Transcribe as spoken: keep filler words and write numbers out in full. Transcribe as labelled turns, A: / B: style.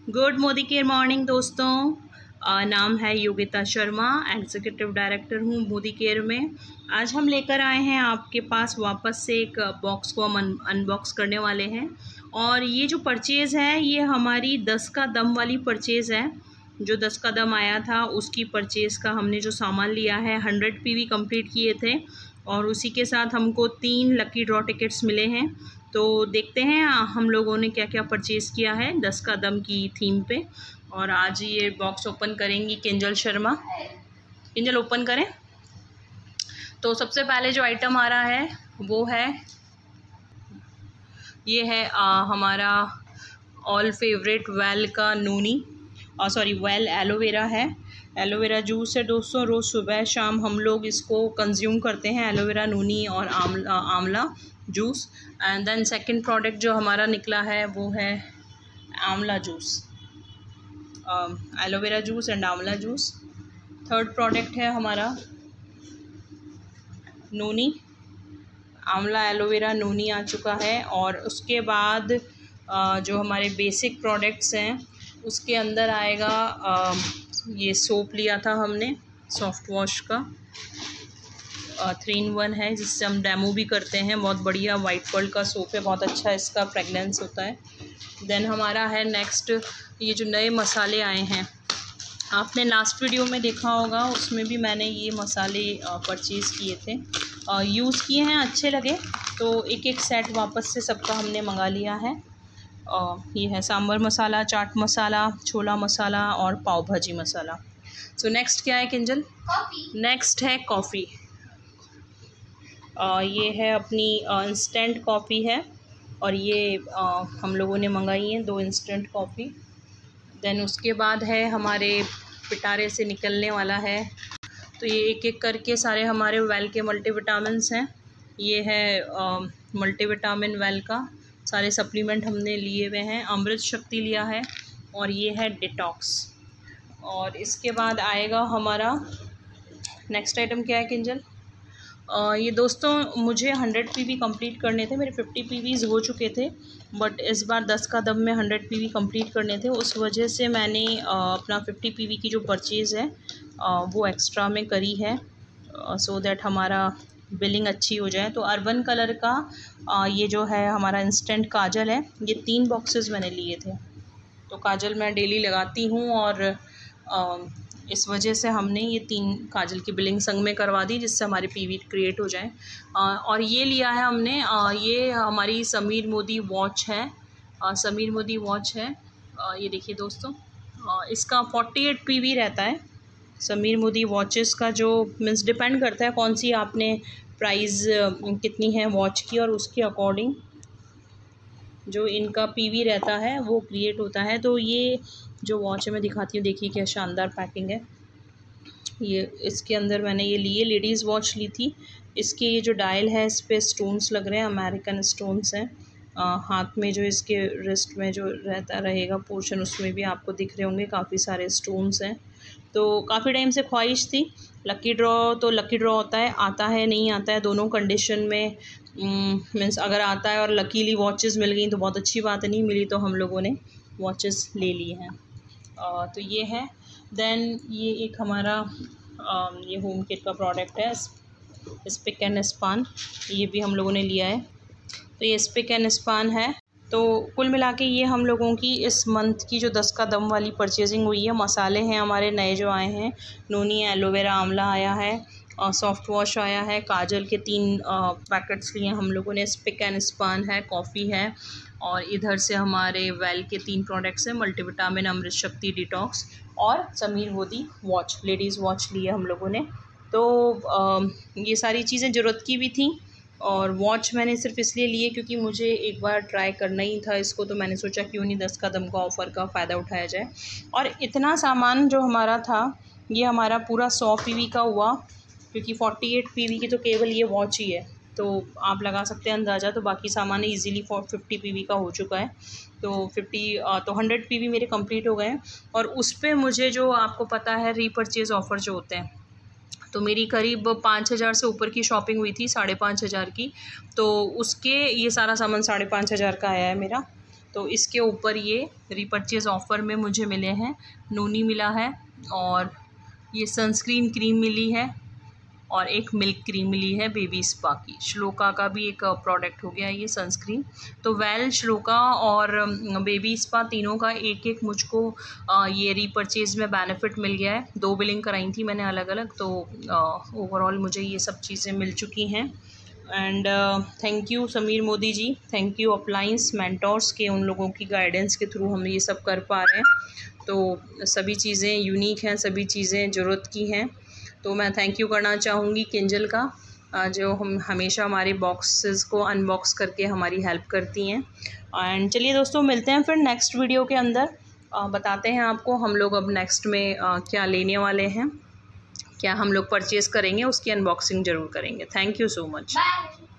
A: Good Modi care morning दोस्तों। आ, नाम है योगिता शर्मा, एग्जीक्यूटिव डायरेक्टर हूँ मोदी केयर में। आज हम लेकर आए हैं आपके पास वापस से एक बॉक्स को हम अनबॉक्स करने वाले हैं। और ये जो परचेज़ है ये हमारी दस का दम वाली परचेज़ है। जो दस का दम आया था उसकी परचेज़ का हमने जो सामान लिया है हंड्रेड पी वी कंप्लीट किए थे और उसी के साथ हमको तीन लकी ड्रॉ टिकट्स मिले हैं। तो देखते हैं हम लोगों ने क्या क्या परचेज़ किया है दस का दम की थीम पे। और आज ये बॉक्स ओपन करेंगी किंजल शर्मा। किंजल ओपन करें। तो सबसे पहले जो आइटम आ रहा है वो है ये है आ, हमारा ऑल फेवरेट वेल का नूनी और sorry well aloe vera. Aloe vera juice दोस्तों। रोज़ सुबह शाम हम लोग इसको कंज्यूम करते हैं, एलोवेरा नूनी और amla amla juice. And then second product जो हमारा निकला है वो है amla juice, aloe vera juice and amla juice. Third product है हमारा नूनी, आमला एलोवेरा नूनी आ चुका है। और उसके बाद आ, जो हमारे बेसिक प्रोडक्ट्स हैं उसके अंदर आएगा आ, ये सोप लिया था हमने सॉफ्ट वॉश का, थ्री इन वन है जिससे हम डेमो भी करते हैं। बहुत बढ़िया वाइट पर्ल का सोप है, बहुत अच्छा इसका फ्रेगनेंस होता है। देन हमारा है नेक्स्ट ये जो नए मसाले आए हैं, आपने लास्ट वीडियो में देखा होगा उसमें भी मैंने ये मसाले परचेज़ किए थे, यूज़ किए हैं, अच्छे लगे तो एक एक सेट वापस से सबका हमने मंगा लिया है। Uh, ये है सांभर मसाला, चाट मसाला, छोला मसाला और पाव भाजी मसाला। सो so, नेक्स्ट क्या है किंजल? कॉफ़ी। नेक्स्ट है कॉफ़ी। uh, ये है अपनी इंस्टेंट uh, कॉफ़ी है और ये uh, हम लोगों ने मंगाई है दो इंस्टेंट कॉफ़ी। देन उसके बाद है हमारे पिटारे से निकलने वाला है, तो ये एक एक करके सारे हमारे वेल के मल्टीविटामिन्स हैं। ये है uh, मल्टीविटामिन वेल का, सारे सप्लीमेंट हमने लिए हुए हैं। अमृत शक्ति लिया है और ये है डिटॉक्स। और इसके बाद आएगा हमारा नेक्स्ट आइटम क्या है किंजल? आ, ये दोस्तों मुझे हंड्रेड पी वी कंप्लीट करने थे, मेरे फिफ्टी पी वीज़ हो चुके थे बट इस बार दस का दम में हंड्रेड पी वी कंप्लीट करने थे। उस वजह से मैंने आ, अपना फिफ्टी पी वी की जो परचेज़ है आ, वो एक्स्ट्रा में करी है सो दैट हमारा बिलिंग अच्छी हो जाए। तो अर्बन कलर का आ, ये जो है हमारा इंस्टेंट काजल है, ये तीन बॉक्सेस मैंने लिए थे। तो काजल मैं डेली लगाती हूँ और आ, इस वजह से हमने ये तीन काजल की बिलिंग संग में करवा दी जिससे हमारे पीवी क्रिएट हो जाए। आ, और ये लिया है हमने आ, ये हमारी समीर मोदी वॉच है, आ, समीर मोदी वॉच है। आ, ये देखिए दोस्तों, आ, इसका फोर्टी एट पी वी रहता है। समीर मोदी वॉचेस का जो मीन्स डिपेंड करता है कौन सी आपने प्राइस कितनी है वॉच की और उसके अकॉर्डिंग जो इनका पीवी रहता है वो क्रिएट होता है। तो ये जो वॉच है मैं दिखाती हूँ, देखिए क्या शानदार पैकिंग है। ये इसके अंदर मैंने ये लिए लेडीज़ वॉच ली थी। इसके ये जो डायल है इस पर स्टोन्स लग रहे हैं, अमेरिकन स्टोन्स हैं। हाथ में जो इसके रिस्ट में जो रहता रहेगा पोर्शन उसमें भी आपको दिख रहे होंगे काफ़ी सारे स्टोन्स हैं। तो काफ़ी टाइम से ख्वाहिश थी लकी ड्रॉ, तो लकी ड्रॉ होता है, आता है नहीं आता है दोनों कंडीशन में। मीन्स अगर आता है और लकीली वॉचेस मिल गई तो बहुत अच्छी बात है, नहीं मिली तो हम लोगों ने वॉचेस ले ली हैं। तो ये है। देन ये एक हमारा आ, ये होम किट का प्रोडक्ट है, स्पिक एंड स्पान, ये भी हम लोगों ने लिया है। तो ये स्पिक एंड स्पान है। तो कुल मिला के ये हम लोगों की इस मंथ की जो दस का दम वाली परचेजिंग हुई है। मसाले हैं हमारे नए जो आए हैं, नूनी, एलोवेरा, आंवला आया है और सॉफ्ट वॉश आया है, काजल के तीन पैकेट्स लिए हम लोगों ने, स्पिक एंड स्पान है, कॉफ़ी है और इधर से हमारे वेल के तीन प्रोडक्ट्स हैं, मल्टीविटामिन, अमृत शक्ति, डिटॉक्स और Sameer Modi watch, ladies watch लिए हम लोगों ने। तो आ, ये सारी चीज़ें ज़रूरत की भी थी। और वॉच मैंने सिर्फ इसलिए लिए क्योंकि मुझे एक बार ट्राई करना ही था इसको, तो मैंने सोचा क्यों नहीं दस का दम का ऑफ़र का फ़ायदा उठाया जाए। और इतना सामान जो हमारा था ये हमारा पूरा सौ पी वी का हुआ, क्योंकि फोर्टी एट पी वी की तो केवल ये वॉच ही है। तो आप लगा सकते हैं अंदाज़ा, तो बाकी सामान easily for fifty P V का हो चुका है। तो फिफ्टी तो हंड्रेड पी वी मेरे कंप्लीट हो गए हैं। और उस पर मुझे जो आपको पता है रीपरचेज़ ऑफ़र जो होते हैं, तो मेरी करीब पाँच हज़ार से ऊपर की शॉपिंग हुई थी, साढ़े पाँच हज़ार की। तो उसके ये सारा सामान साढ़े पाँच हज़ार का आया है मेरा। तो इसके ऊपर ये रीपरचेज़ ऑफ़र में मुझे मिले हैं, नूनी मिला है और ये सनस्क्रीन क्रीम मिली है और एक मिल्क क्रीम मिली है बेबी स्पा की। श्लोका का भी एक प्रोडक्ट हो गया ये सनस्क्रीन। तो वेल, श्लोका और बेबी स्पा तीनों का एक एक मुझको ये रीपरचेज़ में बेनिफिट मिल गया है। दो बिलिंग कराई थी मैंने अलग अलग, तो ओवरऑल मुझे ये सब चीज़ें मिल चुकी हैं। And thank you Sameer Modi ji, thank you appliance mentors के, उन लोगों की गाइडेंस के थ्रू हम ये सब कर पा रहे हैं। तो सभी चीज़ें यूनिक हैं, सभी चीज़ें ज़रूरत की हैं। तो मैं थैंक यू करना चाहूँगी किंजल का, जो हम हमेशा हमारे बॉक्सेस को अनबॉक्स करके हमारी हेल्प करती हैं। एंड चलिए दोस्तों, मिलते हैं फिर नेक्स्ट वीडियो के अंदर। आ, बताते हैं आपको हम लोग अब नेक्स्ट में आ, क्या लेने वाले हैं, क्या हम लोग परचेज़ करेंगे, उसकी अनबॉक्सिंग ज़रूर करेंगे। Thank you so much.